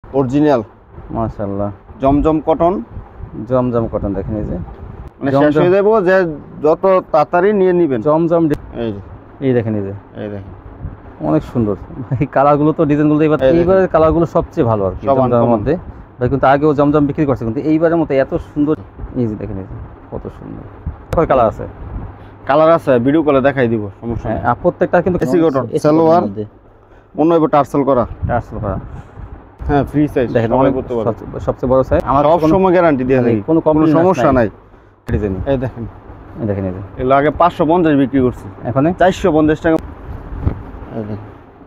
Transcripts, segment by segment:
Original মাশাআল্লাহ। জমজম cotton. জমজম cotton দেখেন এই যে মানে শেষ হয়ে যাবো যে যত তাড়াতাড়ি নিয়ে নেবেন। জমজম এই যে এই দেখেন এই যে এই দেখেন অনেক সুন্দর ভাই, কালারগুলো তো ডিজাইনগুলো এইবারের কালারগুলো সবচেয়ে ভালো আর কি জমজমের মধ্যে ভাই। কিন্তু আগেও জমজম বিক্রি করছে, কিন্তু এইবারের মতো এত সুন্দর এই যে দেখেন এই যে কত সুন্দর। কয় কালার আছে? কালার আছে, ভিডিও কলে দেখাই দিব, সমস্যা নেই। হ্যাঁ, প্রত্যেকটা কিন্তু এসি কটন সালোয়ার অন্য এবার টার্সেল করা। হ্যাঁ, ফ্রি সাইজ দেখেন অনেক সবচেয়ে বড় সাইজ। আমার সব সময় গ্যারান্টি দিয়ে থাকি, কোনো সমস্যা নাই। ডিজাইন এই দেখেন এই দেখেন এই যে এগুলো আগে 550 বিক্রি করছি, এখন 450 টাকা। এই দেখেন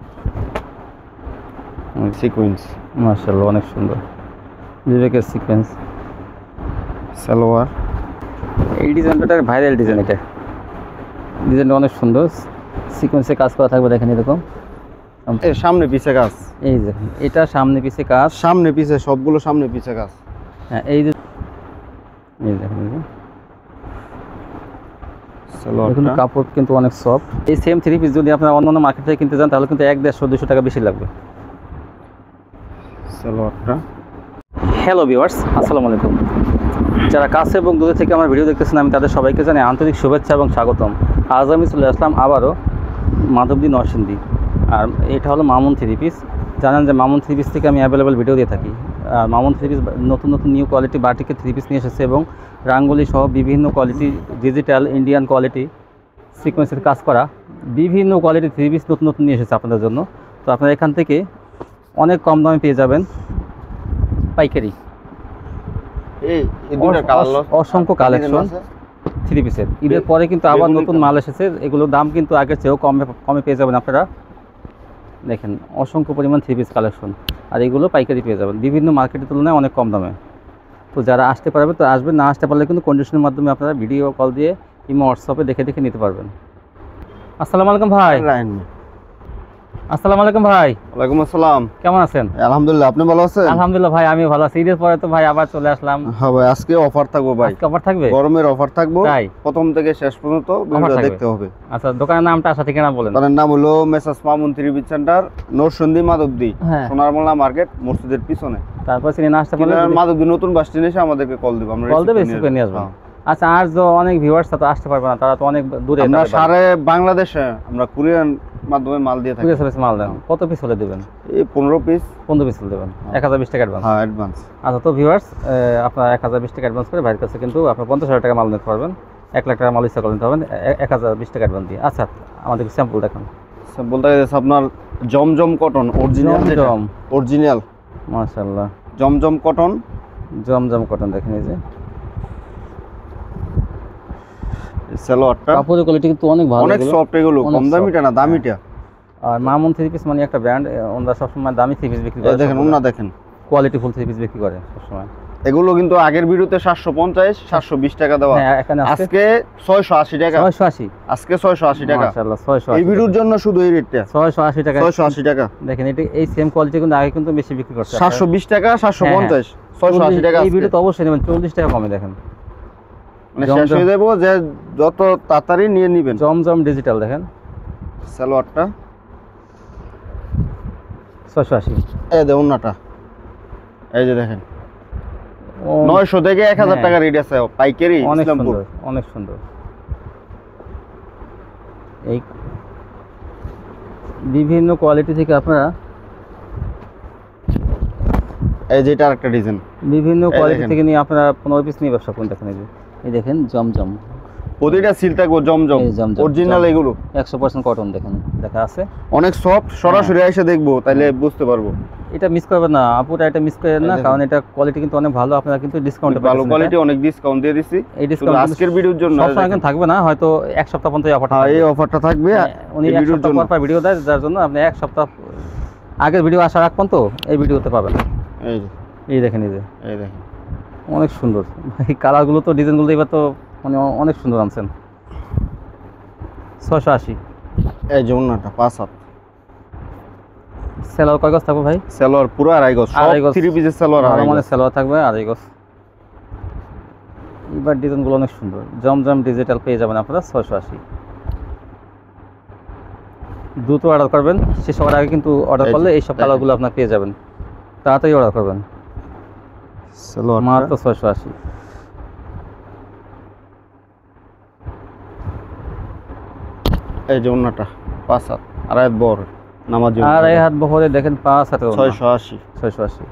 সিকোয়েন্স মাশাআল্লাহ অনেক সুন্দর বিবেকের সিকোয়েন্স সালোয়ার। এই ডিজাইনটা ভাইরাল ডিজাইন, এটা ডিজাইনটা অনেক সুন্দর, সিকোয়েন্সে কাজ করা থাকবে দেখেন এরকম। এর সামনে পিছে কাজ, এই দেখেন এটা সামনে পিছে কাজ, সামনে পিছে সবগুলো সামনে পিছে কাজ। হ্যাঁ এই যে এই দেখেন দেখুন কাপড় কিন্তু অনেক সফট। এই সেম থ্রি পিস যদি আপনারা অন্যান্য মার্কেট থেকে কিনতে যান তাহলে কিন্তু 150-200 টাকা বেশি লাগবে সালোয়ারটা। হ্যালো ভিউয়ার্স, আসসালামু আলাইকুম। যারা কাছে এবং দূরে থেকে আমার ভিডিও দেখতেছেন আমি তাদের সবাইকে জানাই আন্তরিক শুভেচ্ছা এবং স্বাগতম। আজ আমি চলে আসলাম আবারও মাধবদী নরসিংদী, আর এটা হলো মামুন থ্রি পিস। জানেন যে মামুন থ্রি পিস থেকে আমি অ্যাভেলেবেল ভিডিও দিয়ে থাকি। আর মামুন থ্রি পিস নতুন নতুন নিউ কোয়ালিটি বাটিকের থ্রি পিস নিয়ে এসেছে এবং রাঙ্গুলি সহ বিভিন্ন কোয়ালিটি ডিজিটাল ইন্ডিয়ান কোয়ালিটি সিকোয়েন্সের কাজ করা বিভিন্ন কোয়ালিটি থ্রি পিস নতুন নতুন নিয়ে এসেছে আপনাদের জন্য। তো আপনারা এখান থেকে অনেক কম দামে পেয়ে যাবেন পাইকারি। অসংখ্য কালেকশন থ্রি পিসের। ঈদের পরে কিন্তু আবার নতুন মাল এসেছে, এগুলোর দাম কিন্তু আগের চেয়েও কমে পেয়ে যাবেন আপনারা। দেখেন অসংখ্য পরিমাণ থ্রি পিস কালেকশন, আর এগুলো পাইকারি পেয়ে যাবেন বিভিন্ন মার্কেটের তুলনায় অনেক কম দামে। তো যারা আসতে পারবে তো আসবেন, না আসতে পারলে কিন্তু কন্ডিশনের মাধ্যমে আপনারা ভিডিও কল দিয়ে কিংবা হোয়াটসঅ্যাপে দেখে দেখে নিতে পারবেন। আসসালামু আলাইকুম ভাই। আসসালামু আলাইকুম ভাই। ওয়ালাইকুম আসসালাম। কেমন আছেন? আলহামদুলিল্লাহ, আপনি ভালো আছেন? আলহামদুলিল্লাহ ভাই, আমি ভালো আছি। ঈদের পরে তো ভাই আবার চলে আসলাম। হ্যাঁ ভাই, আজকে অফার থাকবে ভাই। আজকে অফার থাকবে? গরমের অফার থাকবে, তাই প্রথম থেকে শেষ পর্যন্ত ভিডিওটা দেখতে হবে। আচ্ছা, দোকানের নামটা আশা ঠিকানা বলেন। দোকানের নাম হলো messrs Mamun three piece centre, Narsingdi Madhabdi, Sonarmola market মসজিদের পিছনে। তারপর চিনে না আসতে পারলে মাধবদী নতুন বাস স্ট্যান্ডে এসে আমাদেরকে কল দিবেন, আমরা কল দেব, রিসিভ করে নিয়ে আসবেন। আচ্ছা, আর যে অনেক ভিউয়ার্স তো আসতে পারবে না, তারা তো অনেক দূরে। আমরা সারা বাংলাদেশে আমরা কুরিয়ার মাধ্যমে মাল দিয়ে থাকি। কুরিয়ার সার্ভিস মাল দেন। কত পিস হলে দিবেন? এই 15 পিস। 15 পিস হলে দেবেন। 1020 টাকা অ্যাডভান্স। হ্যাঁ, অ্যাডভান্স। আচ্ছা, তো ভিউয়ার্স আপনারা 1020 টাকা অ্যাডভান্স করে ভাইয়ের কাছে কিন্তু আপনারা 50,000 টাকা মাল নিতে পারবেন। 1 লাখ টাকা মাল ইচ্ছা করে নিতে পারবেন 1020 টাকা অ্যাডভান্স দিয়ে। আচ্ছা, আমাদেরকে স্যাম্পল দেখান। স্যাম্পলটা আছে আপনার জমজম কটন অরিজিনাল। অরিজিনাল মাশাআল্লাহ। জমজম কটন। জমজম কটন দেখেন এই যে সালোয়ারটা। কাপড়ের কোয়ালিটি কিন্তু অনেক ভালো, অনেক সফট। এগুলো কম দামিটা না, দামিটা। আর মামুন থ্রি পিস মানে একটা ব্র্যান্ড, ওনারা সবসময় দামি থ্রি পিস বিক্রি করে। দেখেন ওনা দেখেন কোয়ালিটি ফুল থ্রি পিস বিক্রি করে সবসময়। এগুলো কিন্তু আগের ভিডিওতে 750 720 টাকা দেওয়া, আজকে 680 টাকা। 680 আজকে 680 টাকা। মাশাআল্লাহ, 680 এই ভিডিওর জন্য শুধু এই রেটটা 680 টাকা। 680 টাকা দেখেন এটা এই সেম কোয়ালিটি কিন্তু আগে কিন্তু বেশি বিক্রি করছে 720 টাকা 750 680 টাকা। এই ভিডিও তো অবশ্যই নেবেন 40 টাকা কমে। দেখেন মানে শেষ হয়ে যাবো যে যত তাড়াতাড়ি নিয়ে নেবেন। জমজম ডিজিটাল দেখেন সালোয়ারটা 680। এই দেখুন নাটা, এই যে দেখেন 900 থেকে 1000 টাকা রেট আছে পাইকারি। অনেক সুন্দর, অনেক সুন্দর। এই বিভিন্ন কোয়ালিটি থেকে আপনারা এই যে এটা আরেকটা ডিজাইন, বিভিন্ন কোয়ালিটি থেকে নিয়ে আপনারা 15 পিস নিয়ে ব্যবসা করুন। দেখেন এই দেখেন জমজম, প্রতিটা সিল থাকবে জমজম অরিজিনাল। এগুলো 100% কটন দেখেন দেখা আছে, অনেক সফট। সরাসরি এসে দেখবো তাহলে বুঝতে পারবো। এটা মিস করবেন না আপুটা, এটা মিস করেন না, কারণ এটা কোয়ালিটি কিন্তু অনেক ভালো। আপনারা কিন্তু ডিসকাউন্টে পাবেন, ভালো কোয়ালিটি, অনেক ডিসকাউন্ট দিয়ে দিছি। এই ডিসকাউন্ট আজকের ভিডিওর জন্য সবসময় এখন থাকবে না, হয়তো এক সপ্তাহ পর্যন্ত এই অফারটা। এই অফারটা থাকবে উনি এক সপ্তাহ পর ভিডিও দেয়, যার জন্য আপনি এক সপ্তাহ আগের ভিডিও আসার আগ পর্যন্ত এই ভিডিওতে পাবেন। এই দেখেন এই যে এই দেখেন অনেক সুন্দর এই কালারগুলো তো ডিজাইনগুলো এবার তো মানে অনেক সুন্দর আনছেন। 680। এই যে ওন্নাটা 5 হাত। সেলোয়ার কয় গজ থাকবে ভাই? সেলোয়ার পুরো আড়াই গজ। সব থ্রি পিসের সেলোয়ার আড়াই গজ। মানে সেলোয়ার থাকবে আড়াই গজ। এবার ডিজাইনগুলো অনেক সুন্দর। জমজম ডিজিটাল পেয়ে যাবেন আপনারা 680। দ্রুত অর্ডার করবেন, শেষ হওয়ার আগে কিন্তু অর্ডার করলে এই সব কালারগুলো আপনারা পেয়ে যাবেন। তাড়াতাড়ি অর্ডার করবেন। সালোয়ার মাত্র 680। এই যে ওন্নাটা 5 হাত আড়াই হাত বড় নামাজি আর এই হাত বহরে দেখেন 5 হাতে 680। 680।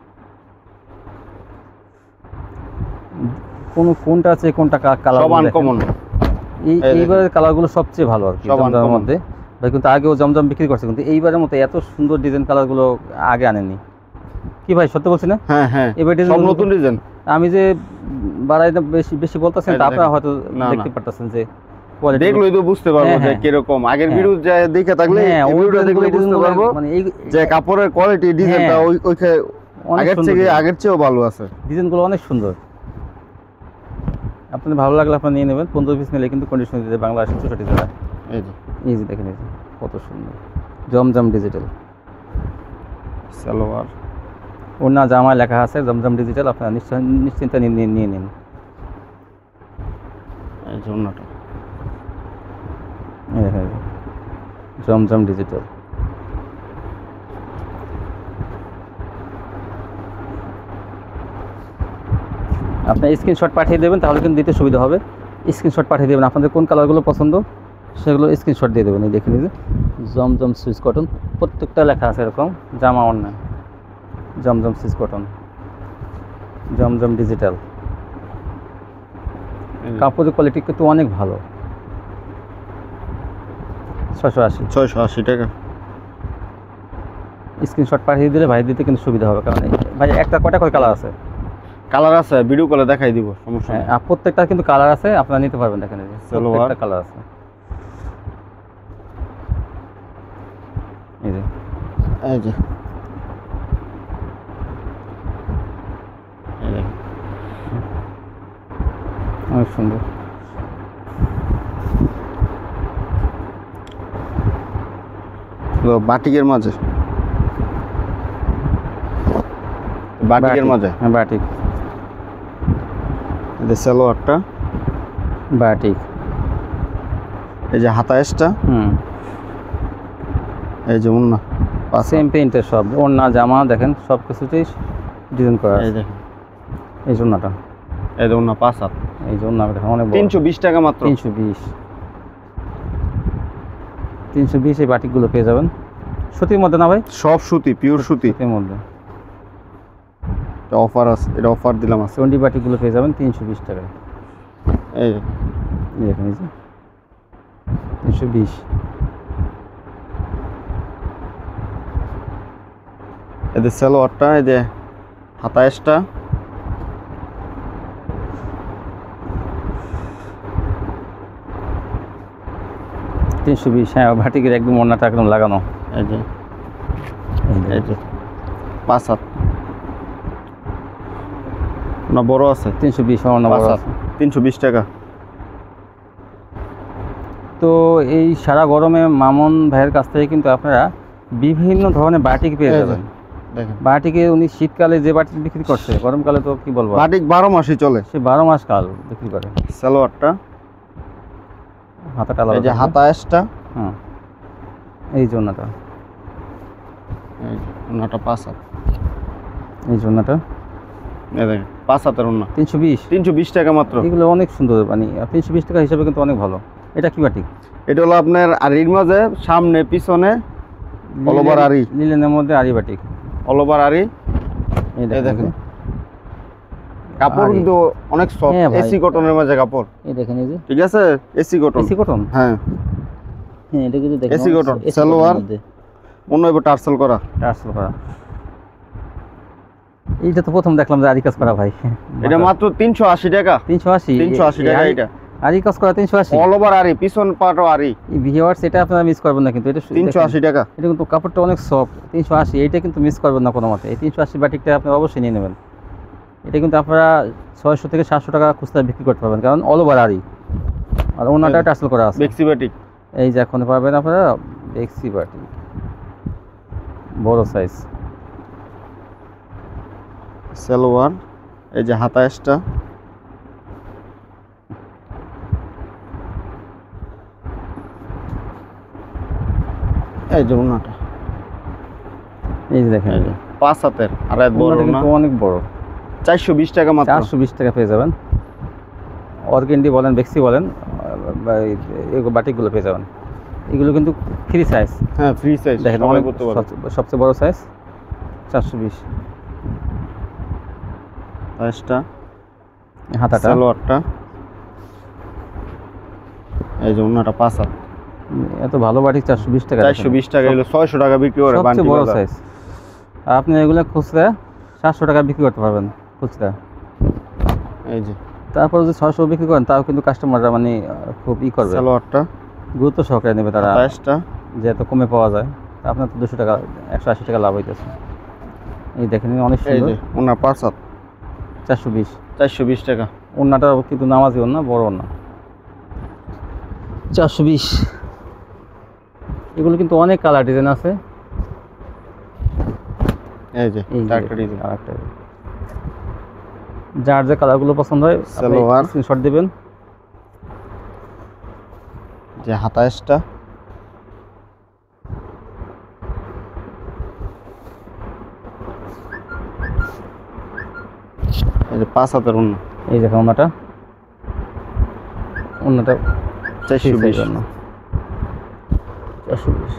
কোনটা আছে কোনটা কালার সব আনকমন। এইবারের কালারগুলো সবচেয়ে ভালো আর কি সব জমজমের uncommon। মধ্যে। ভাই কিন্তু আগেও জমজম বিক্রি করছে, কিন্তু এইবারের মতো এত সুন্দর ডিজাইন কালারগুলো আগে আনেনি। কি ভাই সত্য বলছি না? হ্যাঁ হ্যাঁ এবার সব ডিজাইন নতুন ডিজাইন। আমি যে বাড়াই বেশি বেশি বলতেছেন, এই তা দেখেন। আপনারা হয়তো না, দেখতে না। পারতেছেন যে কোয়ালিটি দেখলেই তো বুঝতে পারবো হ্যাঁ, যে হ্যাঁ। কিরকম। আগের হ্যাঁ। ভিডিও যা দেখে থাকলে হ্যাঁ, এই ওই ভিডিওটা দেখলে ডিজাইনগুলো বুঝতে পারবো মানে এই যে কাপড়ের কোয়ালিটি ডিজাইনটা হ্যাঁ। ওই অনেক আগের সুন্দর থেকে ডিজাইন। আগের চেয়েও ভালো আছে। ডিজাইনগুলো অনেক সুন্দর। আপনাদের ভালো লাগলে আপনারা নিয়ে নেবেন। 15 পিস নিলে কিন্তু কন্ডিশন দিতে বাংলাদেশ 64 জেলা। এই যে এই যে দেখেন, এই যে কত সুন্দর জমজম ডিজিটাল সালোয়ার। ওনা জামায় লেখা আছে জমজম ডিজিটাল। আপনারা নিশ্চিন্তে নিয়ে নিন। এই যে ওন্নাটা এই দেখেন, এই যে জমজম ডিজিটাল। আপনি স্ক্রিনশট পাঠিয়ে দেবেন, তাহলে কিন্তু দিতে সুবিধা হবে। স্ক্রিনশট পাঠিয়ে দেবেন আপনাদের কোন কালারগুলো পছন্দ, সেগুলো স্ক্রিনশট দিয়ে দেবেন। এই দেখে নিন, জমজম সুইচ কটন, প্রত্যেকটা লেখা আছে এরকম জামা ওড়না Zamzam Swiss cotton, Zamzam digital. কাপড়ের কোয়ালিটি কিন্তু অনেক ভালো। 680। 680 টাকা। স্ক্রিনশট পাঠিয়ে দিলে ভাই দিতে কিন্তু সুবিধা হবে, কারণ ভাই একটা কয়টা করে কালার আছে। কালার আছে, ভিডিও কলে দেখাই দিব, সমস্যা নেই। হ্যাঁ, প্রত্যেকটা কিন্তু কালার আছে, আপনারা নিতে পারবেন। দেখেন এই যে প্রত্যেকটা কালার আছে। এই যে এই যে এই দেখেন। অনেক সুন্দর। তো বাটিকের মাঝে হ্যাঁ, বাটিক। এই যে সালোয়ারটা, বাটিক। এই যে হাতায়েসটা, এই যে ওন্না সেম পেইন্টের সব ওড়না জামা দেখেন সব কিছুতেই ডিজাইন করা এই আছে। দেখেন। এই জন্যটা, এই যে ওন্না 5 হাত। এই জন্য দেখেন অনেক বড়। 320 টাকা মাত্র। 320 এই বাটিকগুলো পেয়ে যাবেন। সুতির মধ্যে না ভাই? সব সুতি, পিওর সুতি। সুতির মধ্যে এটা অফার আছে, এটা অফার দিলাম আছে। 20 বাটিকগুলো পেয়ে যাবেন 320 টাকায়। এই যে এই দেখেন, এই যে 320। এই যে সালোয়ারটা, এই যে হাতায়েসটা, 320। হ্যাঁ, বাটিকের একদম ওড়নাটা একদম লাগানো। এই যে এই এই যে 5 হাত না বড় আছে। 320 ওড়না 5 বড় হাত আছে। 320 টাকা। তো এই সারা গরমে মামুন ভাইয়ের কাছ থেকে কিন্তু আপনারা বিভিন্ন ধরনের বাটিক পেয়ে এই যে যাবেন। দেখেন, বাটিকে উনি শীতকালে যে বাটিক বিক্রি করছে, গরমকালে তো কি বলবো, বাটিক 12 মাসই চলে। সে 12 মাস কাল বিক্রি করে। সালোয়ারটা, হাতাটা এই আলাদা যে থাকবে। হাতায়েসটা, হ্যাঁ, এই জন্যটা, এই যে ওন্নাটা 5 হাত। এই জন্যটা এই দেখেন 5 হাতের ওন্না 320। 320 টাকা মাত্র। এগুলো অনেক সুন্দর, মানে 320 টাকা হিসাবে কিন্তু অনেক ভালো। এটা কি বাটিক? এটা হলো আপনার আরির মাঝে সামনে পিছনে অল ওভার আরি, লিলেনের মধ্যে আরি বাটিক। অল ওভার আরি। এই এই দেখেন, দেখেন কাপড় আরি। কিন্তু অনেক সফট, হ্যাঁ ভাই। এসি কটনের মাঝে কাপড়, এই দেখেন, এই যে ঠিক আছে, এসি কটন। AC cotton. হ্যাঁ, হ্যাঁ, এটা কিন্তু দেখেন AC cotton, AC সালোয়ার। মধ্যে অন্য এবার টার্সেল করা। টার্সেল করা। এইটা তো প্রথম দেখলাম যে আরি কাজ করা ভাই। এটা মাত্র 380 টাকা। 380। 380 টাকা এটা। আরি কাজ করা 380। অল ওভার আরি, পিছন পাটও আরি। এই ভিউয়ার্স, এটা আপনারা মিস করবেন না কিন্তু। এটা 380 টাকা। এটা কিন্তু কাপড়টা অনেক সফট। 380, এইটা কিন্তু মিস করবেন না কোনো মতে। এই 380 বাটিকটা আপনারা অবশ্যই নিয়ে নেবেন। এটা কিন্তু আপনারা 600 থেকে 700 টাকা খুচরা বিক্রি করতে পারবেন, কারণ অল ওভার আরি, আর ওনাটা টার্সেল করা আছে। বেক্সি বাটিক। এই যে এখন পাবেন আপনারা বেক্সি বাটিক, বড় সাইজ। সালোয়ার, এই যে হাতায়েসটা, এই যে ওন্নাটা, এই যে দেখেন, এই যে 5 হাতের আর এত বড় ওন্নাটা না, কিন্তু অনেক বড়। 420 টাকা মাত্র। 420 টাকা পেয়ে যাবেন। অর্গেন্ডি বলেন, বেক্সি বলেন, এই বাটিকগুলো পেয়ে যাবেন। এগুলো কিন্তু ফ্রি সাইজ। হ্যাঁ ফ্রি সাইজ, দেখেন সবাই অনেক করতে পারবে। সবচেয়ে বড় সাইজ 420। সাইজটা হাতাটা সালোয়ারটা, এই যে ওন্নাটা 5 হাত, এত ভালো বাটিক 420 টাকা। 420 টাকা, এগুলো 600 টাকা বিক্রি করে সবচেয়ে বান্টি বড় বাজার। সাইজ। আপনি এগুলো খুচরা 700 টাকা বিক্রি করতে পারবেন খুচরা। এই যে তারপর যদি 600 বিক্রি করেন তাও কিন্তু কাস্টমাররা মানে খুব করবে, সালোয়ারটা, গুরুত্ব সহকারে নেবে তারা, সাইজটা যে এত কমে পাওয়া যায়। তা আপনার তো 200 টাকা 180 টাকা লাভ হইতেছে। এই দেখেন অনেক এই সুন্দর। যে ওন্না 5 হাত, 420। 420 টাকা। ওন্নাটা কিন্তু নামাজি ওন্না, বড় ওন্না। 420। এগুলো কিন্তু অনেক কালার ডিজাইন আছে। এই যে এই যে একটা ডিজাইন, আরেকটা। যার যে কালারগুলো পছন্দ হয় আপনি সালোয়ার, স্ক্রিনশট দিবেন। যে হাতাশটা, এই যে 5 হাতের ওন্না, এই দেখেন ওন্নাটা 420। 420।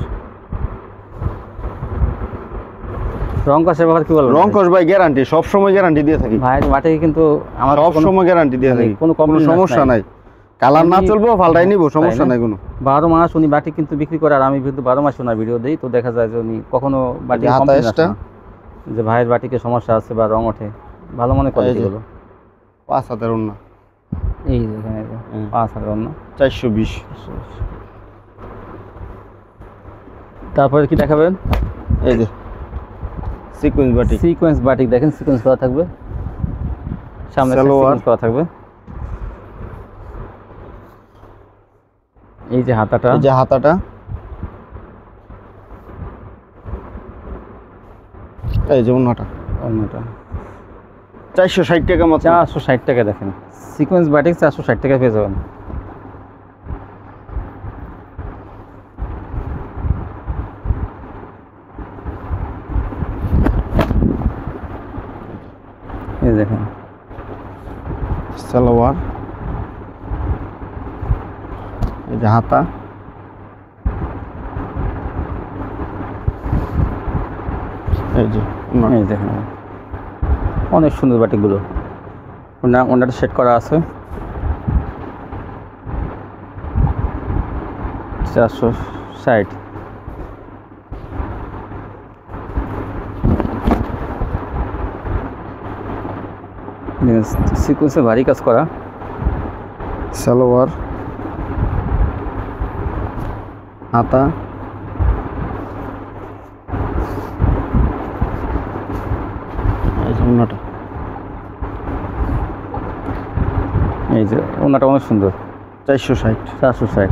রং কষের ব্যাপারে কি বলবো? রংকশ ভাই গ্যারান্টি, সব সময় গ্যারান্টি দিয়ে থাকি ভাই মাঠে কিন্তু আমার সব সময় গ্যারান্টি দিয়ে থাকি, কোনো কোনো complaint সমস্যা নাই। নাই। কালার না উনি- চলবো পাল্টাই নিব, সমস্যা তাই না? নাই কোনো। 12 মাস উনি বাটি কিন্তু বিক্রি করে, আর আমি কিন্তু 12 মাস ওনার ভিডিও দিই, তো দেখা যায় যে উনি কখনো বাটি যে কমপ্লেন হাতাশটা, যে ভাইয়ের বাটিকে সমস্যা আছে বা রং ওঠে, ভালো মনে করে এই যে। এগুলো। 5 হাতের ওন্না, এই যে এখানে এই যে হুম। 5 হাজার অন্য। 420। তারপরে কি দেখাবেন? এই যে সিকোয়েন্স বাটি, সিকোয়েন্স বাটিক দেখেন, সিকোয়েন্স করা থাকবে, সামনে সালোয়ার। সিকোয়েন্স করা থাকবে। এই যে হাতাটা, এই যে হাতাটা, এই যে ওন্নাটা অন্যটা 460 টাকা মাত্র। 460 টাকা। দেখেন সিকোয়েন্স বাটিক 460 টাকা পেয়ে যাবেন। এই দেখেন সালোয়ার, এই যে হাতা, এই যে ওন্না। এই দেখেন অনেক সুন্দর বাটিকগুলো। ওনাটা সেট করা আছে 460। সিকোয়েন্সে ভারী কাজ করা। সালোয়ার, হাতা, এই যে ওন্নাটা, এই যে ওনাটা অনেক সুন্দর 460। 460।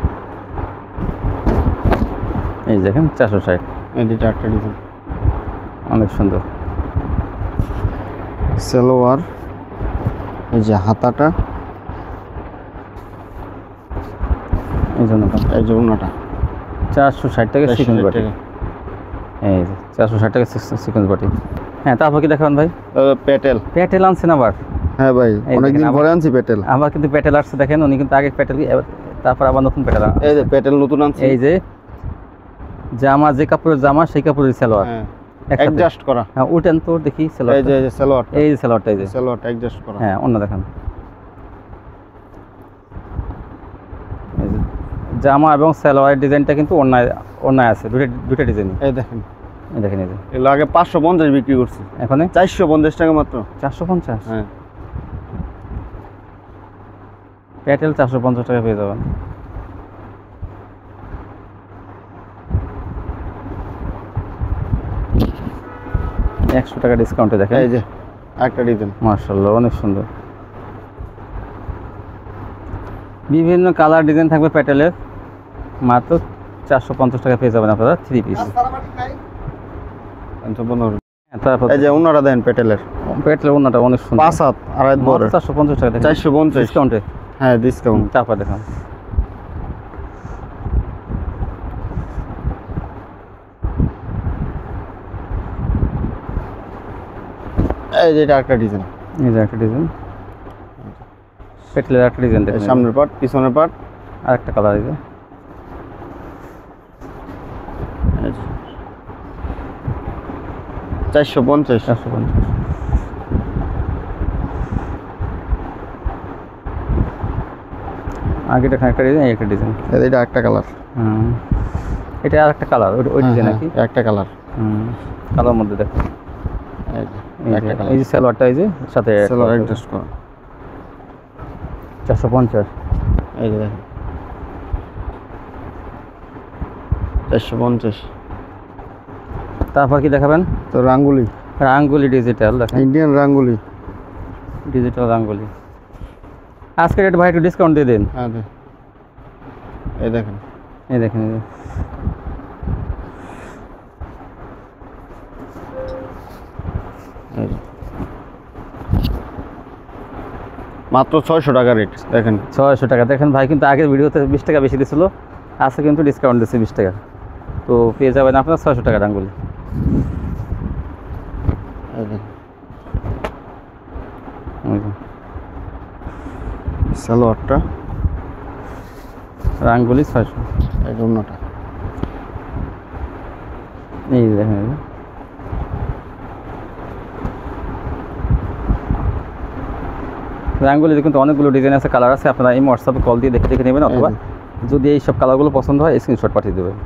এই দেখেন 460, এই যে চারটা ডিজাইন, অনেক সুন্দর। সালোয়ার, এই যে হাতাটা, এই জন্য এই যে ওন্নাটা 460 টাকা সিকোয়েন্স 460 বাটি। টাকা। এই যে 460 টাকা সিকোয়েন্স বাটি। হ্যাঁ, তারপর কি দেখাবেন ভাই? পেটেল, প্যাটেল আনছেন আবার? হ্যাঁ ভাই এই অনেকদিন দেখেন পরে আনছি পেটেল। আবার কিন্তু প্যাটেল আসছে, দেখেন উনি কিন্তু আগে প্যাটেল, তারপর আবার নতুন প্যাটেল। এই যে পেটেল নতুন আনছি, এই যে জামা, যে কাপড়ের জামা সেই কাপড়ের সালোয়ার হ্যাঁ একসাথে। অ্যাডজাস্ট করা। হ্যাঁ উঠেন তো দেখি এই সালোয়ার। যে সালোয়ার, এই যে সালোয়ারটা, এই যে সালোয়ারটা অ্যাডজাস্ট করা। হ্যাঁ অন্য দেখেন। এই যে জামা এবং সালোয়ারের ডিজাইনটা কিন্তু অন্যায় আছে, দুটো ডিজাইন। এই দেখেন, এই দেখেন, এই যে এগুলো আগে 550 বিক্রি করছি, এখন 450 টাকা মাত্র। 450। হ্যাঁ প্যাটেল 450 টাকা পেয়ে যাবেন। একশো টাকা ডিসকাউন্টে দেখেন। এই যে একটা ডিজাইন, মাশাআল্লাহ অনেক সুন্দর, বিভিন্ন কালার ডিজাইন থাকবে প্যাটেলের, মাত্র 450 টাকা পেয়ে যাবেন আপনারা 3 পিস। তারপর এই যে ওনারা দেন পেটেলের, প্যাটেলের ওন্নাটা অনেক সুন্দর, 5 হাত আড়াই বড়, 450 টাকা দেখেন 450 ডিসকাউন্টে। হ্যাঁ ডিসকাউন্ট। তারপর দেখেন এই যে এটা একটা ডিজাইন, এই যে একটা ডিজাইন, পেটলের একটা ডিজাইন দেখেন, সামনের পার্ট পিছনের পার্ট, আর একটা কালার এই যে 450। 450। আগেটা একটা ডিজাইন, একটা ডিজাইন, এটা একটা কালার, এটা আর একটা কালার, ওই ডিজাইন নাকি একটা কালার, কালার মধ্যে দেখো একটা কালার। এই যে সালোয়ারটা এই যে সাথে সালোয়ার অ্যাডজাস্ট করা 450। এই যে দেখেন 450। তারপর কি দেখাবেন? তো রাঙ্গুলি, রাঙ্গুলি ডিজিটাল দেখেন, ইন্ডিয়ান রাঙ্গুলি, ডিজিটাল রাঙ্গুলি। আজকে রেট ভাই একটু ডিসকাউন্ট দিয়ে দিন। হ্যাঁ এই দেখেন, এই দেখেন, এই যে এই যে। মাত্র 600 টাকা রেট দেখেন। 600 টাকা দেখেন ভাই, কিন্তু আগের ভিডিওতে 20 টাকা বেশি দিছিল, আজকে কিন্তু ডিসকাউন্ট দিচ্ছে 20 টাকা, তো পেয়ে যাবেন আপনার 600 টাকা রাঙ্গুলি। এই দেখেন এই যে সালোয়ারটা, রাঙ্গুলি 600। এই জন্যটা এই যে দেখেন, এই যে রাঙ্গুলিতে কিন্তু অনেকগুলো ডিজাইন আছে, কালার আছে, আপনারা এই হোয়াটসঅ্যাপে কল দিয়ে দেখে নেবেন, অথবা যদি এই সব কালারগুলো পছন্দ হয় স্ক্রিনশট পাঠিয়ে দেবেন।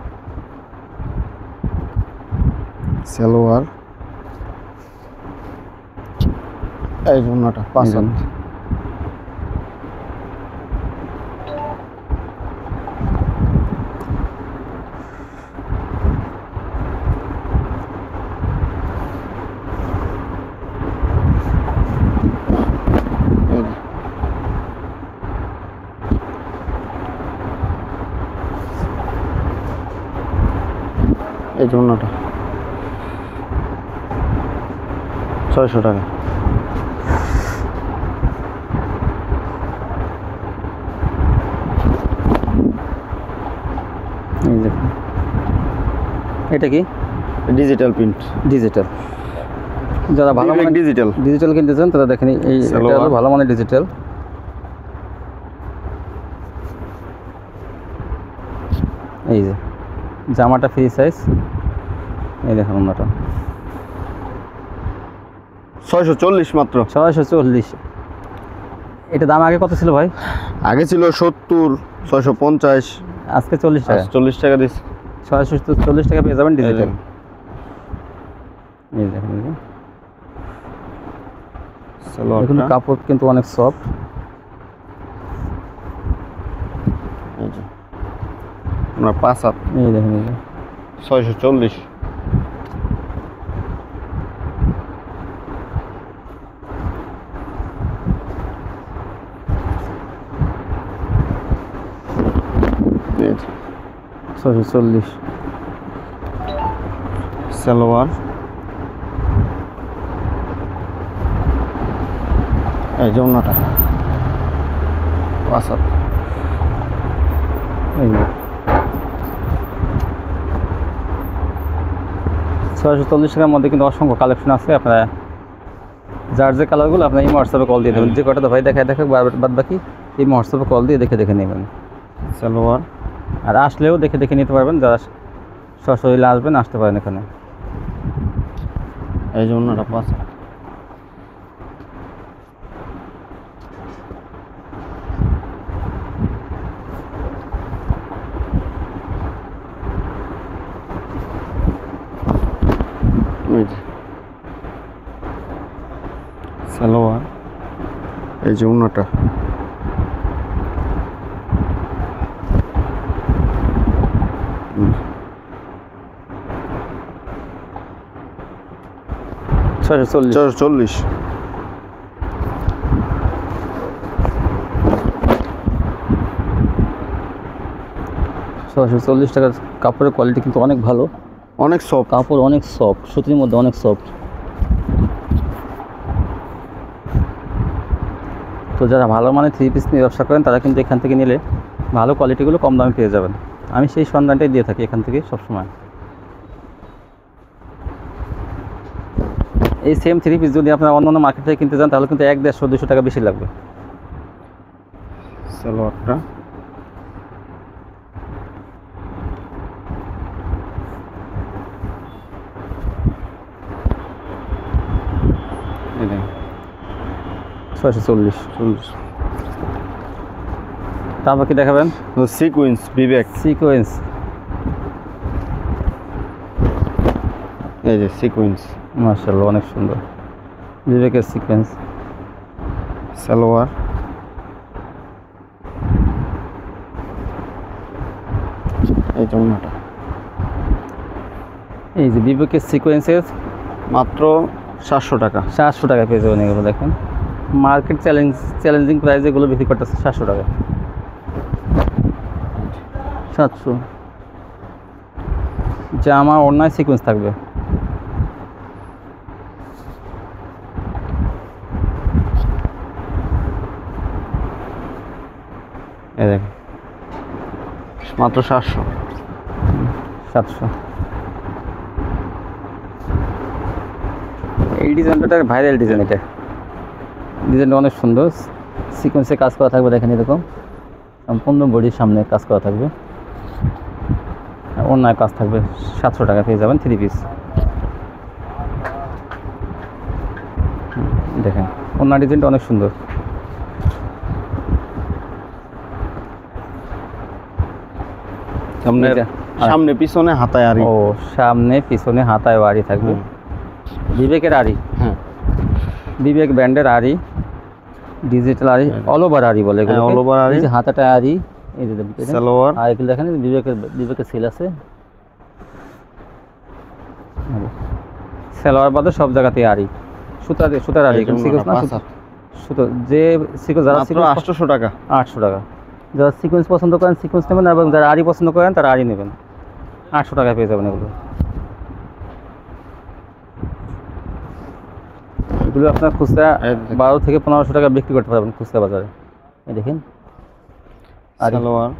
সালোয়ার, এই জন্যটা 500। এই জন্যটা 600 টাকা। এই দেখুন, এটা কি ডিজিটাল প্রিন্ট, ডিজিটাল। যারা ভালো মানের ডিজিটাল ডিজিটাল কিনতে চান তারা দেখেন, এই এটা হলো ভালো মানের ডিজিটাল। এই যে জামাটা ফ্রি সাইজ, এই দেখুন অন্যটা 640 মাত্র। 640। এটা দাম আগে কত ছিল ভাই? আগে ছিল 70, 650, আজকে 40 টাকা, 40 টাকা দিচ্ছে। 640 টাকা পেয়ে যাবেন ডিজিটাল। এই দেখেন, এই যে দেখুন সালোয়ারটা, কাপড় কিন্তু অনেক সফট। এই যে আপনার 5 হাত, এই দেখেন, এই যে 640। এই যে 640। সালোয়ার, এই যে অন্যটা 5 হাত। এই যে 640 টাকার মধ্যে কিন্তু অসংখ্য কালেকশন আছে। আপনারা যার যে কালারগুলো আপনার এই হোয়াটসঅ্যাপে কল দিয়ে দেবেন, যে কটা ভাই দেখায় বাদ বাকি এই হোয়াটসঅ্যাপে কল দিয়ে দেখে নেবেন। সালোয়ার, আর আসলেও দেখে নিতে পারবেন, যারা সশরীরে আসবেন আসতে পারেন এখানে। এই যে অন্যটা 5 হাত। এই যে সালোয়ার, এই যে অন্যটা, $640। 440। টাকার কাপড়ের কোয়ালিটি কিন্তু অনেক ভালো, অনেক সফট কাপড় অনেক সফট, সুতির মধ্যে অনেক সফট। তো যারা ভালো মানের 3 পিস নিয়ে ব্যবসা করেন তারা কিন্তু এখান থেকে নিলে ভালো কোয়ালিটিগুলো কম দামে পেয়ে যাবেন। আমি সেই সন্ধানটাই দিয়ে থাকি এখান থেকে সবসময়। এই সেম 3 পিস যদি আপনারা অন্যান্য মার্কেট থেকে কিনতে যান তাহলে কিন্তু 150-200 টাকা বেশি লাগবে। সালোয়ারটা এই দেখেন 640। তারপর কি দেখাবেন? সিকোয়েন্স বিবেক, সিকোয়েন্স, এই যে সিকোয়েন্স মাশাআল্লাহ অনেক সুন্দর বিবেকের সিকোয়েন্স। সালোয়ার এই জন্যটা এই যে বিবেকের সিকোয়েন্সের মাত্র 700 টাকা। 700 টাকা পেয়ে যাবেন এগুলো। দেখেন মার্কেট চ্যালেঞ্জিং প্রাইস এগুলো বিক্রি করতেছে 700 টাকা। 700। জামা ওড়নায় সিকোয়েন্স থাকবে। এই দেখেন মাত্র 700। 700। এই ডিজাইনটা ভাইরাল ডিজাইন, এটা ডিজাইনটা অনেক সুন্দর। সিকোয়েন্সে কাজ করা থাকবে, দেখেন এরকম সম্পূর্ণ বডির সামনে কাজ করা থাকবে, ওড়নায় কাজ থাকবে। 700 টাকা পেয়ে যাবেন 3 পিস। দেখেন ওড়না ডিজাইনটা অনেক সুন্দর। সামনে পিছনে হাতায় আরি। ও সামনে পিছনে হাতায় আরি থাকবে। বিবেকের আরি, হ্যাঁ বিবেক ব্র্যান্ডের আরি, ডিজিটাল আরি, অল ওভার আরি বলে এগুলো। অল ওভার আরি, এই যে হাতাটা আরি, এই যে সালোয়ার। আর এগুলো দেখেন বিবেকের সেল আছে। সালোয়ার বাদে সব জায়গাতেই আরি, সুতার আরি, সিকোয়েন্স না সুতো। যে সিকোয়েন্স যারা মাত্র 800 টাকা। 800 টাকা। যারা সিকোয়েন্স পছন্দ করেন সিকোয়েন্স নেবেন, এবং যারা আরি পছন্দ করেন তারা আরি নেবেন। 800 টাকা পেয়ে যাবেন এগুলো। এগুলো আপনার খুচরা 12 থেকে 1500 টাকা বিক্রি করতে পারবেন খুচরা বাজারে। এই দেখেন সালোয়ার,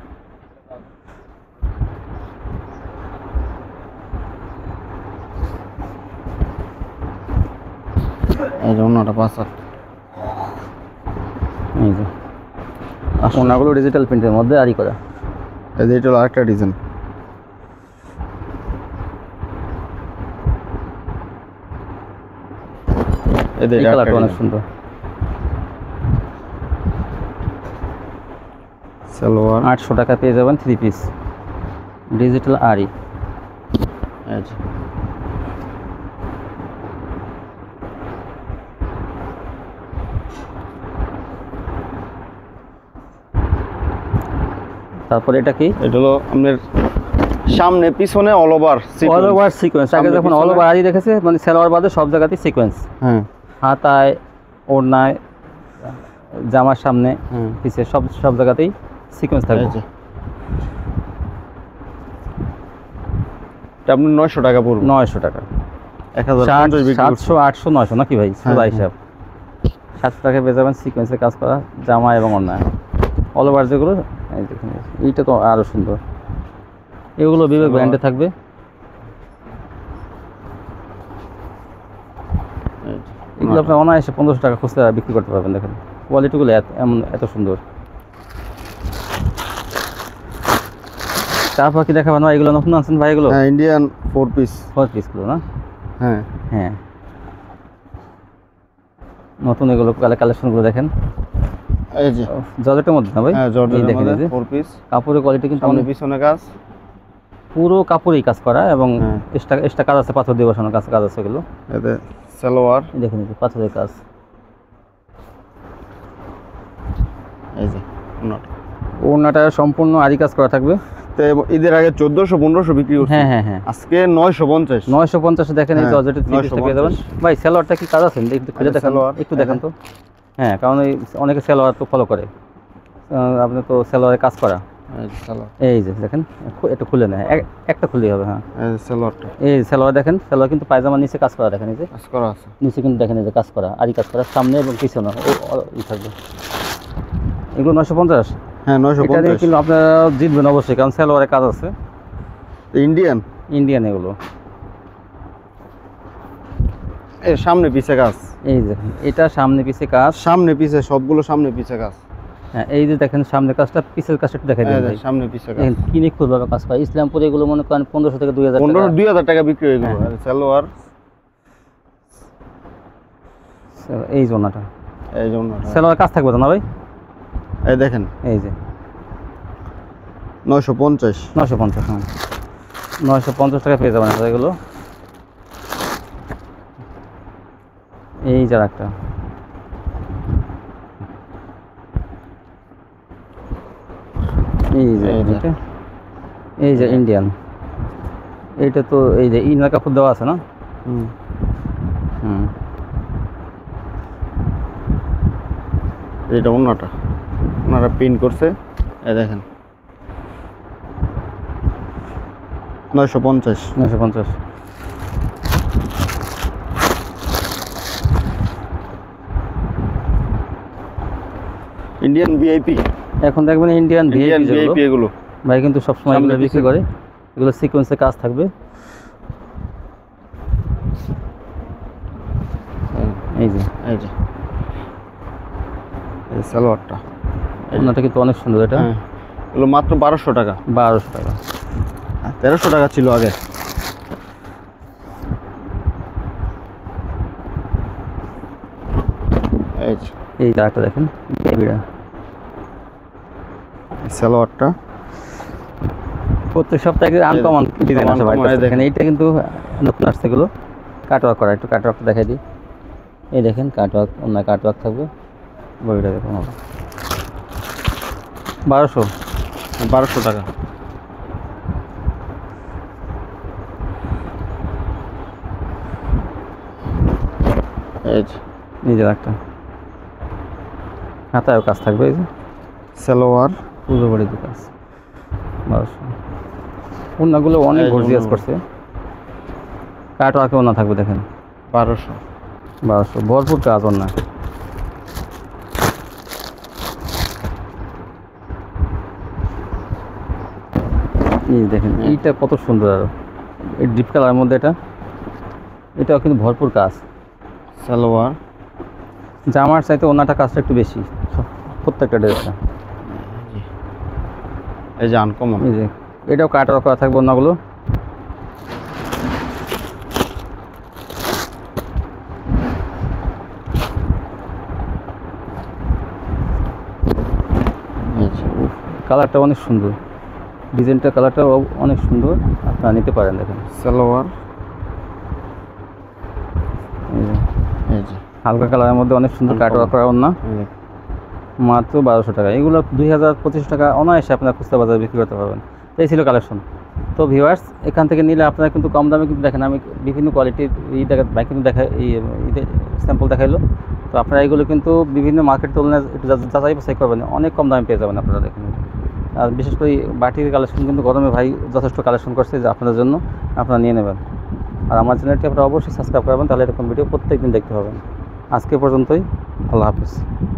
এই যে অন্যটা 500। এই যে ওনাগুলো ডিজিটাল প্রিন্টের মধ্যে আরি করা। এই যে এটা আরেকটা ডিজাইন। এই যে কালারটা অনেক সুন্দর। সালোয়ার 800 টাকা পেয়ে যাবেন 3 পিস ডিজিটাল আরি। এই যে তারপরে এটা কি? এটা হলো আপনার সামনে পিছনে অল ওভার সিকোয়েন্স। আগে যখন অল ওভার আরি দেখেছে, মানে সালোয়ার বাদে সব জায়গাতেই সিকোয়েন্স। হ্যাঁ হাতায়, ওড়নায়, জামার সামনে পিছে সব জায়গাতেই সিকোয়েন্স থাকবে। এটা আপনি 900 টাকা পড়বে। 900 টাকা। 1050 বিক্রি করছে। 700, 800, 900 নাকি ভাই? সোজা হিসাব। 700 টাকা পেয়ে যাবেন সিকোয়েন্সের কাজ করা জামা এবং ওড়নায় অল ওভার যেগুলো। এই দেখুন এইটা তো আরও সুন্দর। এগুলো বিবেক ব্র্যান্ডে থাকবে। এগুলো আপনার অনায়াসে 1500 টাকা খুচরা বিক্রি করতে পারবেন। দেখেন কোয়ালিটিগুলো এত সুন্দর। তারপর কি দেখাবেন ভাই? এগুলো নতুন আনছেন ভাই? এগুলো হ্যাঁ ইন্ডিয়ান 4 পিসগুলো না? হ্যাঁ হ্যাঁ নতুন এগুলো কালেকশনগুলো দেখেন। এই যে জর্জেটের মধ্যে না ভাই? হ্যাঁ জর্জেটের মধ্যে 4 পিস। কাপড়ের কোয়ালিটি কিন্তু সামনে পিছনে কাজ, পুরো কাপড়েই কাজ করা, এবং এক্সট্রা কাজ আছে, পাথর দিয়ে বসানো কাজ আছে এগুলো। এতে সালোয়ার দেখেন এই যে পাথরের কাজ। এই যে ওড়নাটা সম্পূর্ণ আরি কাজ করা থাকবে। তো ঈদের আগে 1400-1500 বিক্রি করছে। হ্যাঁ হ্যাঁ হ্যাঁ আজকে 950। 950 দেখেন এই জর্জেটের 3 পিস পেয়ে যাবেন ভাই। সালোয়ারটা কি কাজ আছে একটু খুলে দেখেন, একটু দেখেন তো। হ্যাঁ কারণ এই অনেকে সালোয়ার তো ফলো করে, আপনি তো সালোয়ারে কাজ করা। এই যে দেখেন একটু খুলে নেয়, একটা খুললেই হবে। হ্যাঁ এই সালোয়ারটা, এই সালোয়ার দেখেন, সালোয়ার কিন্তু পায়জামার নিচে কাজ করা। দেখেন এই যে কাজ করা আছে নিচে কিন্তু, দেখেন এই যে কাজ করা, আরি কাজ করা সামনে এবং পিছনে ই থাকবে। এগুলো 950। হ্যাঁ 950 কিন্তু আপনারা জিতবেন অবশ্যই, কারণ সালোয়ারে কাজ আছে। ইন্ডিয়ান ইন্ডিয়ান এগুলো এর সামনে পিছে কাজ, এই দেখেন এটা সামনে পিছে কাজ, সামনে পিছে সবগুলো সামনে পিছে কাজ। হ্যাঁ এই যে দেখেন সামনে কাজটা, পিছের কাজটা একটু দেখাই দিন ভাই। সামনে পিছে কাজ, দেখেন কি নিখুঁতভাবে কাজ পায়। ইসলামপুরে এগুলো মনে করেন 1500 থেকে 2000 টাকা। 1500-2000 টাকা বিক্রি হয়ে গেল। আর সালোয়ার এই জন্যটা, এই জন্য সালোয়ার কাজ থাকবে তো না ভাই? এই দেখেন এই যে 950, 950, হ্যাঁ 950 টাকা পেয়ে যাবেন আপনারা এগুলো। এই যার একটা, এই যে এটা, এই যে ইন্ডিয়ান, এইটা তো এই যে ইনার কাপড় দেওয়া আছে না? হুম, এটা ওনাটা, ওনারা প্রিন্ট করছে। এই দেখেন 950, 950। ইন্ডিয়ান ভিআইপি, এখন দেখবেন ইন্ডিয়ান ইন্ডিয়ান ভিআইপি ভিআইপি এগুলো ভাই কিন্তু সবসময় সামনে এগুলো বিক্রি পিছে। করে, এগুলো সিকোয়েন্সে কাজ থাকবে। এই যে এই যে এই সালোয়ারটা, ওনাটা কিন্তু অনেক সুন্দর। এটা হ্যাঁ এগুলো মাত্র 1200 টাকা, 1200 টাকা। 1300 টাকা ছিল আগে। এই যে এই যে একটা দেখেন বেবিটা, সালোয়ারটা প্রত্যেক সপ্তাহে আনকমন ডিজাইন আছে ভাই। uncommon, এই দেখেন এইটা কিন্তু নতুন আসছে, এগুলো কাটওয়ার্ক করা। একটু কাটওয়ার্কটা দেখাই দিই। এই দেখেন কাটওয়ার্ক, অন্য কাটওয়ার্ক থাকবে। বইটা দেখুন 1200, 1200 টাকা। এই যে নিজের একটা হাতায়ও কাজ থাকবে। এই যে সালোয়ার, পুরো বড়ি কাজ 1200। ওনাগুলো অনেক এই যে গর্জিয়াস ওড়না। করছে। কাটওয়ার্কে ওনা থাকবে দেখেন 1200। 1200, ভরপুর কাজ ওনা। এই দেখেন এইটা কত সুন্দর, আরো এই ডিপ কালারের মধ্যে এটা, এটাও কিন্তু ভরপুর কাজ। সালোয়ার, জামার চাইতে ওনাটা কাজটা একটু বেশি প্রত্যেকটা ড্রেসটা। এই যে আনকমন, এই যে এটাও কাটওয়ার্ক করা থাকবে ওনাগুলো। কালারটা অনেক সুন্দর, ডিজাইনটা কালারটা অনেক সুন্দর, আপনারা নিতে পারেন। দেখেন সালোয়ার, এই যে এই যে হালকা কালারের মধ্যে অনেক সুন্দর কাটওয়ার্ক করা ওনা, মাত্র 1200 টাকা। এগুলো 2000-2500 টাকা অনায়াসে আপনারা খুচরা বাজারে বিক্রি করতে পারবেন। এই ছিল কালেকশন। তো ভিউয়ার্স, এখান থেকে নিলে আপনারা কিন্তু কম দামে কিন্তু দেখেন, আমি বিভিন্ন কোয়ালিটির ভাই কিন্তু দেখা স্যাম্পল দেখাইলো। তো আপনারা এগুলো কিন্তু বিভিন্ন মার্কেট তুলনায় একটু যাচাই বাছাই করবেন, অনেক কম দামে পেয়ে যাবেন আপনারা দেখেন। আর বিশেষ করে বাটির কালেকশন কিন্তু গরমে ভাই যথেষ্ট কালেকশন করছে, যে আপনাদের জন্য আপনারা নিয়ে নেবেন। আর আমার চ্যানেলটি আপনারা অবশ্যই সাবস্ক্রাইব করবেন, তাহলে এরকম ভিডিও প্রত্যেকদিন দেখতে পাবেন। আজকে পর্যন্তই, আল্লাহ হাফিজ।